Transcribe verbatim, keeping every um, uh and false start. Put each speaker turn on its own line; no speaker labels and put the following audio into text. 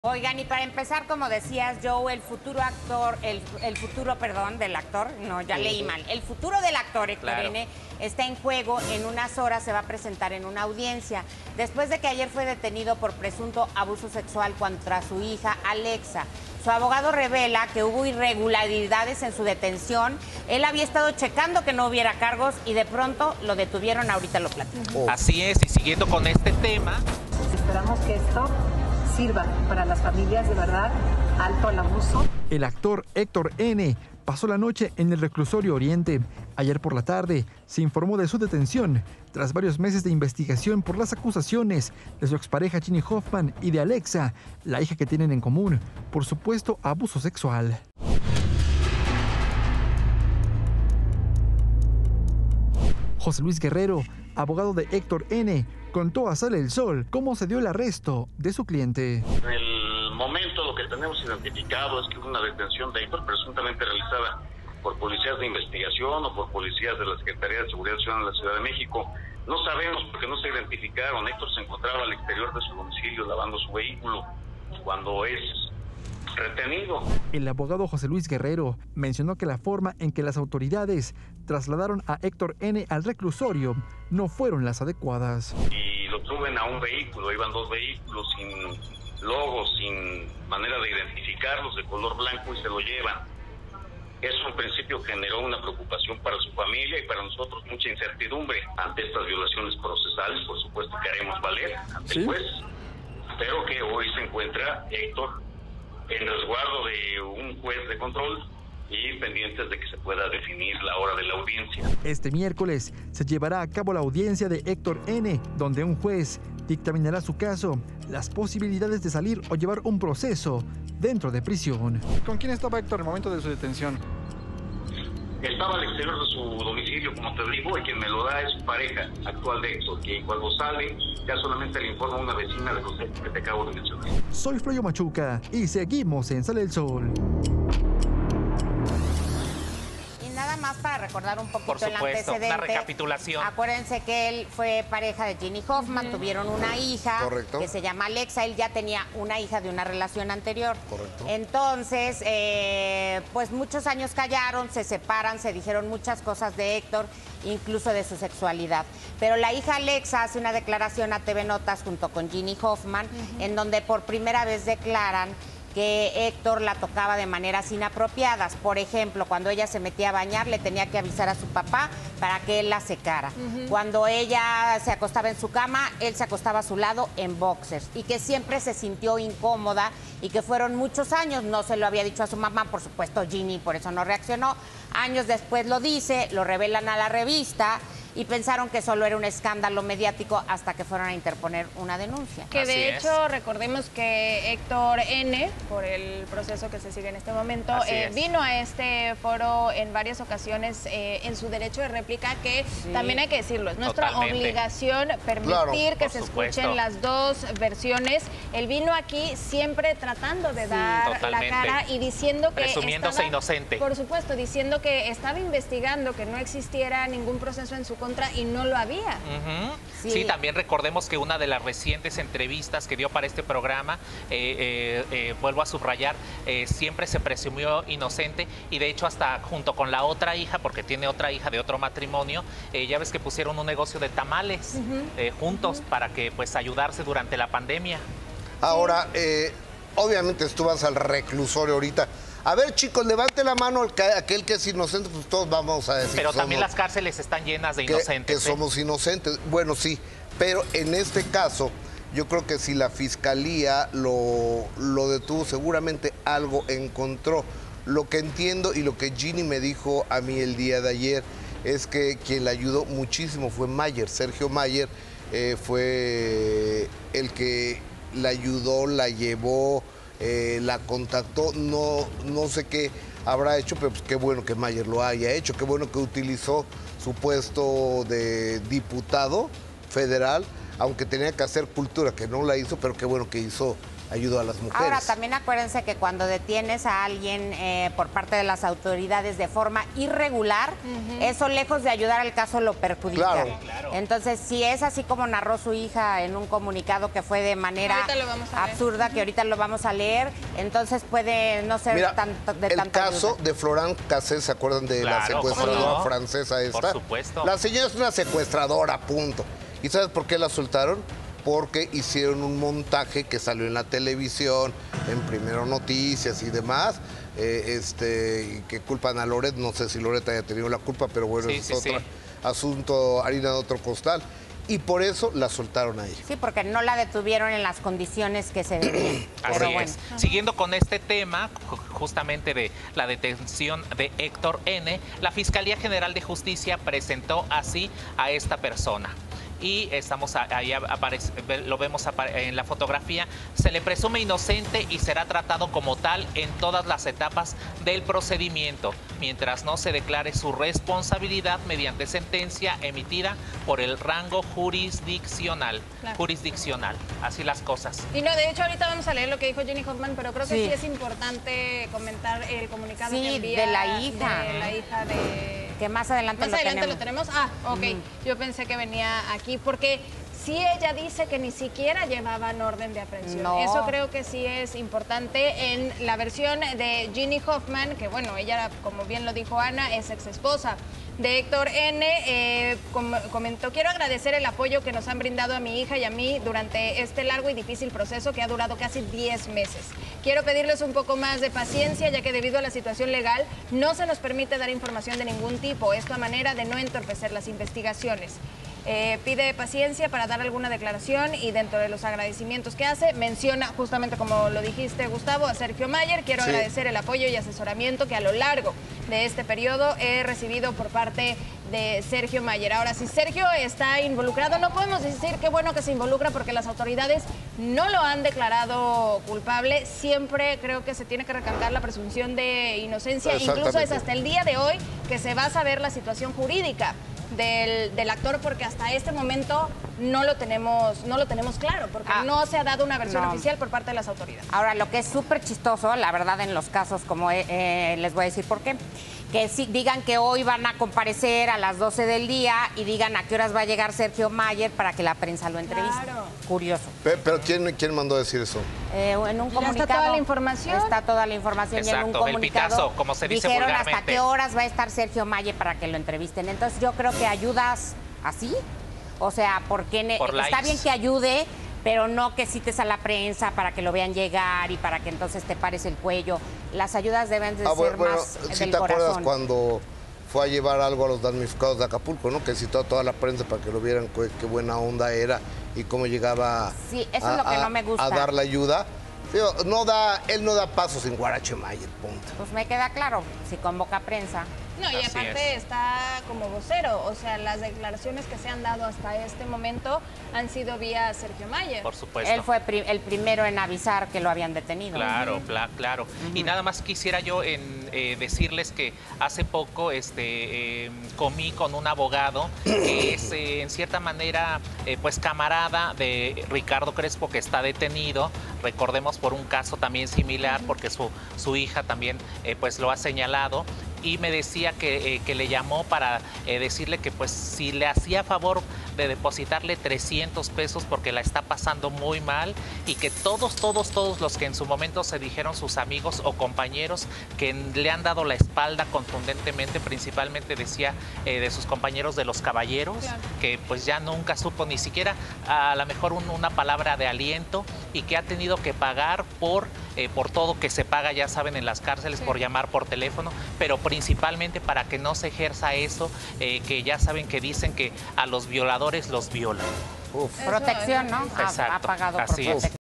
Oigan, y para empezar, como decías, Joe, el futuro actor, el, el futuro, perdón, del actor, no, ya leí mal, el futuro del actor Héctor
Claro.
N. está en juego. En unas horas se va a presentar en una audiencia, después de que ayer fue detenido por presunto abuso sexual contra su hija Alexa. Su abogado revela que hubo irregularidades en su detención. Él había estado checando que no hubiera cargos y de pronto lo detuvieron, ahorita lo platico.
Así es, y siguiendo con este tema,
Esperamos que esto sirva para las familias, de verdad, alto al abuso.
El actor Héctor N. pasó la noche en el reclusorio Oriente. Ayer por la tarde se informó de su detención tras varios meses de investigación por las acusaciones de su expareja Ginny Hoffman y de Alexa, la hija que tienen en común, por supuesto abuso sexual. José Luis Guerrero, abogado de Héctor N., contó a Sale el Sol cómo se dio el arresto de su cliente.
En el momento lo que tenemos identificado es que hubo una detención de Héctor presuntamente realizada por policías de investigación o por policías de la Secretaría de Seguridad Ciudadana de la Ciudad de México. No sabemos porque no se identificaron. Héctor se encontraba al exterior de su domicilio lavando su vehículo cuando es retenido.
El abogado José Luis Guerrero mencionó que la forma en que las autoridades trasladaron a Héctor N. al reclusorio no fueron las adecuadas.
Y lo suben a un vehículo, iban dos vehículos sin logos, sin manera de identificarlos, de color blanco, y se lo llevan. Eso en principio generó una preocupación para su familia y para nosotros mucha incertidumbre ante estas violaciones procesales. Por supuesto que haremos valer ante el juez, pero que hoy se encuentra Héctor en resguardo de un juez de control y pendientes de que se pueda definir la hora de la audiencia.
Este miércoles se llevará a cabo la audiencia de Héctor N., donde un juez dictaminará su caso, las posibilidades de salir o llevar un proceso dentro de prisión.
¿Con quién estaba Héctor en el momento de su detención?
Estaba al exterior de su domicilio, como te digo, y quien me lo da es su pareja actual de Héctor, que cuando sale ya solamente le informa a una vecina de los hechos que te acabo de mencionar.
Soy Floyo Machuca y seguimos en Sale el Sol.
Nada más para recordar un poquito
por supuesto,
el antecedente.
una recapitulación.
Acuérdense que él fue pareja de Ginny Hoffman, uh-huh. tuvieron una hija
Correcto.
que se llama Alexa. Él ya tenía una hija de una relación anterior.
Correcto.
Entonces, eh, pues muchos años callaron, se separan, se dijeron muchas cosas de Héctor, incluso de su sexualidad. Pero la hija Alexa hace una declaración a T V Notas junto con Ginny Hoffman, uh-huh. en donde por primera vez declaran que Héctor la tocaba de maneras inapropiadas. Por ejemplo, cuando ella se metía a bañar, le tenía que avisar a su papá para que él la secara. Uh-huh. Cuando ella se acostaba en su cama, él se acostaba a su lado en boxers. Y que siempre se sintió incómoda y que fueron muchos años. No se lo había dicho a su mamá, por supuesto, Ginny, por eso no reaccionó. Años después lo dice, lo revelan a la revista y pensaron que solo era un escándalo mediático hasta que fueron a interponer una denuncia.
Que de
Así
hecho,
es.
recordemos que Héctor N., por el proceso que se sigue en este momento, eh, vino a este foro en varias ocasiones eh, en su derecho de réplica, que sí. también hay que decirlo, es nuestra
Totalmente.
obligación permitir
Claro,
que se
supuesto.
escuchen las dos versiones. Él vino aquí siempre tratando de
Sí,
dar
totalmente.
la cara y diciendo que
Presumiéndose
estaba,
inocente.
Por supuesto, diciendo que estaba investigando, que no existiera ningún proceso en su contra y no lo había.
Uh-huh.
Sí.
Sí, también recordemos que una de las recientes entrevistas que dio para este programa, eh, eh, eh, vuelvo a subrayar, eh, siempre se presumió inocente y de hecho hasta junto con la otra hija, porque tiene otra hija de otro matrimonio, eh, ya ves que pusieron un negocio de tamales uh-huh. eh, juntos uh-huh. para que pues ayudarse durante la pandemia.
Ahora, eh, obviamente tú vas al reclusorio ahorita. A ver, chicos, levante la mano el que, aquel que es inocente, pues todos vamos a decir.
Pero
que
también
somos,
las cárceles están llenas de
que,
inocentes.
Que somos
¿eh?
inocentes. Bueno, sí, pero en este caso, yo creo que si la fiscalía lo, lo detuvo, seguramente algo encontró. Lo que entiendo y lo que Ginny me dijo a mí el día de ayer es que quien la ayudó muchísimo fue Mayer. Sergio Mayer eh, fue el que la ayudó, la llevó, Eh, la contactó, no, no sé qué habrá hecho, pero pues qué bueno que Mayer lo haya hecho, qué bueno que utilizó su puesto de diputado federal, aunque tenía que hacer cultura, que no la hizo, pero qué bueno que hizo ayuda a las mujeres.
Ahora, también acuérdense que cuando detienes a alguien eh, por parte de las autoridades de forma irregular, uh-huh. eso lejos de ayudar al caso lo perjudica.
Claro.
Claro.
Entonces, si es así como narró su hija en un comunicado que fue de manera absurda, que ahorita lo vamos a leer, entonces puede no ser
Mira,
tanto, de
el
tanta
caso
ayuda.
de Florent Cassé, ¿se acuerdan de
Claro,
la secuestradora
no?
francesa esta?
Por supuesto.
La señora es una secuestradora, punto. ¿Y sabes por qué la soltaron? Porque hicieron un montaje que salió en la televisión, en Primero Noticias y demás, eh, este, que culpan a Loret, no sé si Loret haya tenido la culpa, pero bueno,
sí,
es
sí,
otro
sí.
asunto, harina de otro costal. Y por eso la soltaron a ella.
Sí, porque no la detuvieron en las condiciones que se debían.
Así
Pero
es.
bueno.
Siguiendo con este tema, justamente de la detención de Héctor N., la Fiscalía General de Justicia presentó así a esta persona. Y estamos ahí, aparece, lo vemos en la fotografía, se le presume inocente y será tratado como tal en todas las etapas del procedimiento, mientras no se declare su responsabilidad mediante sentencia emitida por el rango jurisdiccional. Claro. Jurisdiccional, así las cosas.
Y no, de hecho ahorita vamos a leer lo que dijo Ginny Hoffman, pero creo que sí, sí es importante comentar el comunicado
sí,
que envía
de la hija.
De la hija de...
Que más adelante,
más
lo,
adelante
tenemos.
lo tenemos. Ah, ok. Mm. Yo pensé que venía aquí porque sí ella dice que ni siquiera llevaban orden de aprehensión.
No.
Eso creo que sí es importante. En la versión de Ginny Hoffman, que bueno, ella, como bien lo dijo Ana, es ex esposa de Héctor N., eh, com comentó: quiero agradecer el apoyo que nos han brindado a mi hija y a mí durante este largo y difícil proceso que ha durado casi diez meses. Quiero pedirles un poco más de paciencia, ya que debido a la situación legal no se nos permite dar información de ningún tipo, esto a manera de no entorpecer las investigaciones. Eh, pide paciencia para dar alguna declaración y dentro de los agradecimientos que hace, menciona justamente como lo dijiste, Gustavo, a Sergio Mayer. Quiero sí. agradecer el apoyo y asesoramiento que a lo largo de este periodo he recibido por parte de Sergio Mayer. Ahora, si Sergio está involucrado, no podemos decir qué bueno que se involucra porque las autoridades no lo han declarado culpable. Siempre creo que se tiene que recantar la presunción de inocencia. Incluso es hasta el día de hoy que se va a saber la situación jurídica Del, del actor, porque hasta este momento no lo tenemos, no lo tenemos claro, porque ah, no se ha dado una versión no. oficial por parte de las autoridades.
Ahora, lo que es súper chistoso, la verdad, en los casos, como eh, eh, les voy a decir por qué, que si digan que hoy van a comparecer a las doce del día y digan a qué horas va a llegar Sergio Mayer para que la prensa lo entreviste. Claro. Curioso.
Pero, pero ¿quién, ¿quién mandó a decir eso?
Eh, en un comunicado.
¿Está toda la información?
Está toda la información.
Exacto,
y en un comunicado
el pitazo, como se dice
dijeron
vulgarmente.
hasta qué horas va a estar Sergio Mayer para que lo entrevisten. Entonces yo creo que ayudas así. O sea, porque
Por
está
likes.
bien que ayude, pero no que cites a la prensa para que lo vean llegar y para que entonces te pares el cuello. Las ayudas deben de
ah,
ser
bueno,
más
¿sí
del
te
corazón.
acuerdas cuando fue a llevar algo a los damnificados de Acapulco, ¿no? Que citó a toda la prensa para que lo vieran qué, qué buena onda era y cómo llegaba
sí, eso
a,
es lo que
a,
no me gusta.
a dar la ayuda. Digo, no da, él no da pasos sin Guarache Mayer, punto.
Pues me queda claro, si convoca prensa.
No, y
Así
aparte
es.
está como vocero, o sea, las declaraciones que se han dado hasta este momento han sido vía Sergio Mayer.
Por supuesto.
Él fue pri el primero en avisar que lo habían detenido.
Claro, uh-huh. claro, claro. Uh-huh. Y nada más quisiera yo en, eh, decirles que hace poco este, eh, comí con un abogado que es eh, en cierta manera eh, pues camarada de Ricardo Crespo, que está detenido, recordemos por un caso también similar, uh-huh. porque su, su hija también eh, pues lo ha señalado. Y me decía que, eh, que le llamó para eh, decirle que pues si le hacía favor de depositarle trescientos pesos porque la está pasando muy mal y que todos, todos, todos los que en su momento se dijeron sus amigos o compañeros que le han dado la espalda contundentemente, principalmente decía eh, de sus compañeros de los caballeros, claro. que pues ya nunca supo ni siquiera a lo mejor un, una palabra de aliento y que ha tenido que pagar por, eh, por todo que se paga, ya saben, en las cárceles, sí. por llamar por teléfono, pero principalmente para que no se ejerza eso, eh, que ya saben que dicen que a los violadores los violan.
Uf. Protección, ¿no?
Exacto.
Ha, ha pagado
Así
por
es.